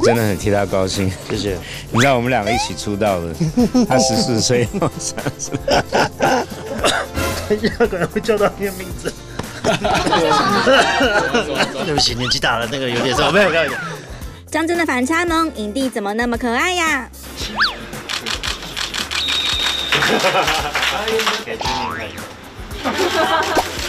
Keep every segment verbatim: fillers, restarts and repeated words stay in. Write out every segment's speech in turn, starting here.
真的很替他高兴， 谢谢。 你知道我们两个一起出道的，他十四岁，我三十。 等一下可能会叫到你的名字。对不起，年纪大了，那个有点什么没有没有。 张真的反差萌，影帝怎么那么可爱呀？ 给君明看。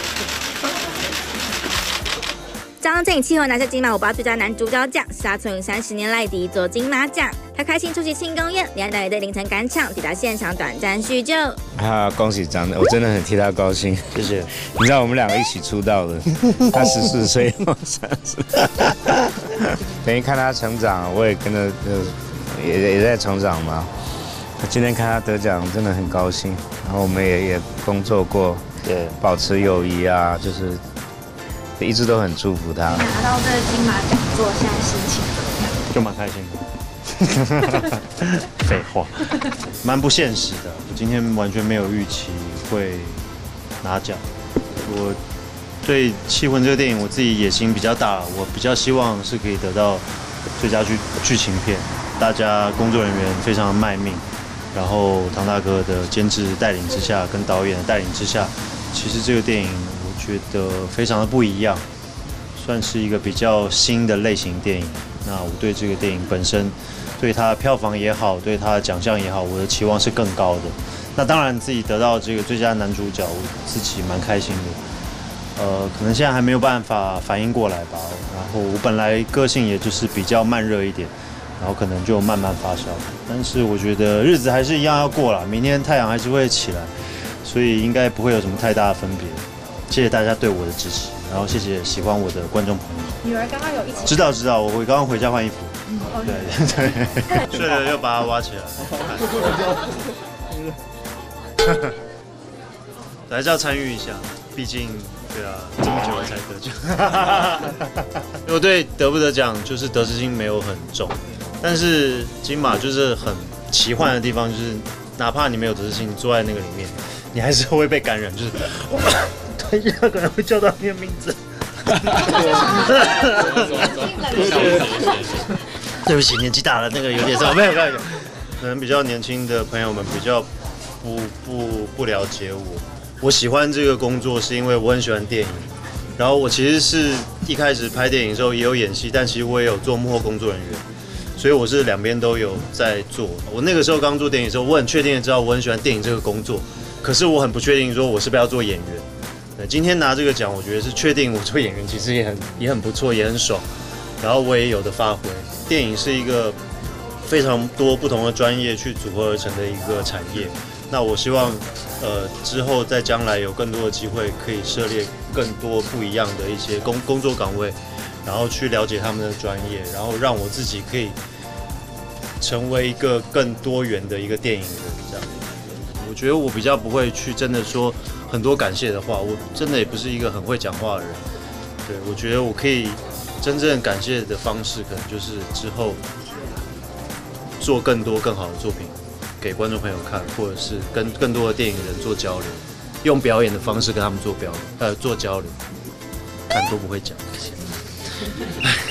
张震气候拿下金马五八最佳男主角奖，沙村三十年来第一座金马奖。他开心出席庆功宴，连导也在凌晨赶场抵达现场短暂叙旧。 啊，恭喜张震，我真的很替他高兴， 谢谢。 你知道我们两个一起出道的，他十四岁，我三十。等于看他成长，我也跟着呃也也在成长嘛。今天看他得奖，真的很高兴。然后我们也也工作过， 对， 保持友谊啊，就是。一直都很祝福他。 拿到这个金马奖座，现在心情怎么样？ 就蛮开心的。废话，蛮不现实的。我今天完全没有预期会拿奖。我对《气魂》这个电影，我自己野心比较大，我比较希望是可以得到最佳剧剧情片。大家工作人员非常卖命，然后唐大哥的监制带领之下，跟导演的带领之下，其实这个电影。觉得非常的不一样，算是一个比较新的类型电影。那我对这个电影本身，对它的票房也好，对它的奖项也好，我的期望是更高的。那当然自己得到这个最佳男主角，我自己蛮开心的。呃，可能现在还没有办法反应过来吧。然后我本来个性也就是比较慢热一点，然后可能就慢慢发酵。但是我觉得日子还是一样要过啦，明天太阳还是会起来，所以应该不会有什么太大的分别。谢谢大家对我的支持，然后谢谢喜欢我的观众朋友。 女儿刚刚有一起知道知道，我刚刚回家换衣服。 嗯， 对对，睡了又把它挖起来。还是要参与一下，毕竟对啊，这么久了才得奖。我对得不得奖就是得失心没有很重，但是金马就是很奇幻的地方，就是哪怕你没有得失心，你坐在那个里面，你还是会被感染，就是。等一下可能会叫到你的名字。对不起，年纪大了，那个有点什么没有没有。可能比较年轻的朋友们比较不不不了解我。我喜欢这个工作是因为我很喜欢电影，然后我其实是一开始拍电影的时候也有演戏，但其实我也有做幕后工作人员，所以我是两边都有在做。我那个时候刚做电影的时候，我很确定的知道我很喜欢电影这个工作，可是我很不确定说我是不是要做演员。对，今天拿这个奖，我觉得是确定我做演员其实也很也很不错，也很爽，然后我也有的发挥。电影是一个非常多不同的专业去组合而成的一个产业。那我希望，呃，之后在将来有更多的机会，可以涉猎更多不一样的一些工工作岗位，然后去了解他们的专业，然后让我自己可以成为一个更多元的一个电影人。这样，我觉得我比较不会去真的说很多感谢的话，我真的也不是一个很会讲话的人。对，我觉得我可以真正感谢的方式，可能就是之后做更多更好的作品给观众朋友看，或者是跟更多的电影人做交流，用表演的方式跟他们做表呃做交流，看都不会讲。